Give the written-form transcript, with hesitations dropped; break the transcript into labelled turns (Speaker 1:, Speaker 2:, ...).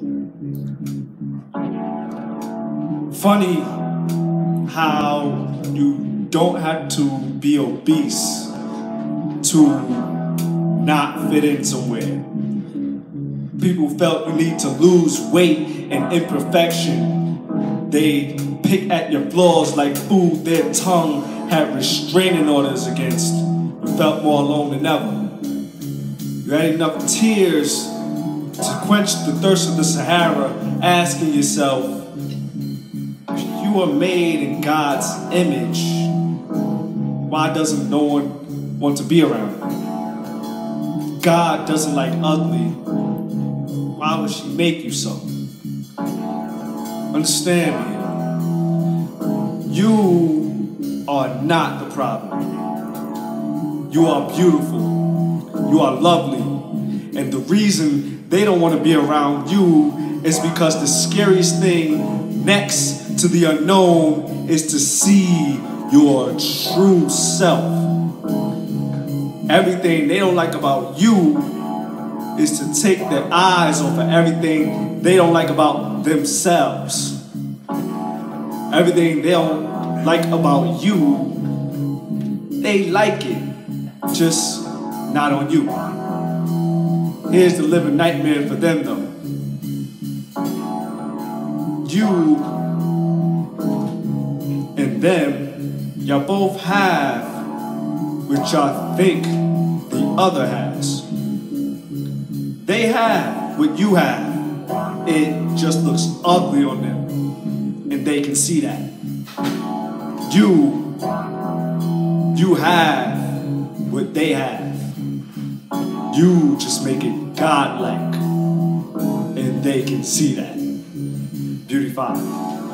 Speaker 1: Funny how you don't have to be obese to not fit in somewhere. People felt you need to lose weight and imperfection. They pick at your flaws like food their tongue had restraining orders against. You felt more alone than ever. You had enough tears to quench the thirst of the Sahara, asking yourself, if you are made in God's image, why doesn't no one want to be around you? God doesn't like ugly. Why would she make you so? Understand me. You are not the problem. You are beautiful. You are lovely. And the reason they don't want to be around you is because the scariest thing next to the unknown is to see your true self. Everything they don't like about you is to take their eyes off of everything they don't like about themselves. Everything they don't like about you, they like it, just not on you. Here's the living nightmare for them though. You and them, y'all both have what y'all think the other has. They have what you have. It just looks ugly on them. And they can see that. You have what they have. You just make it godlike. And they can see that. Beauty 5.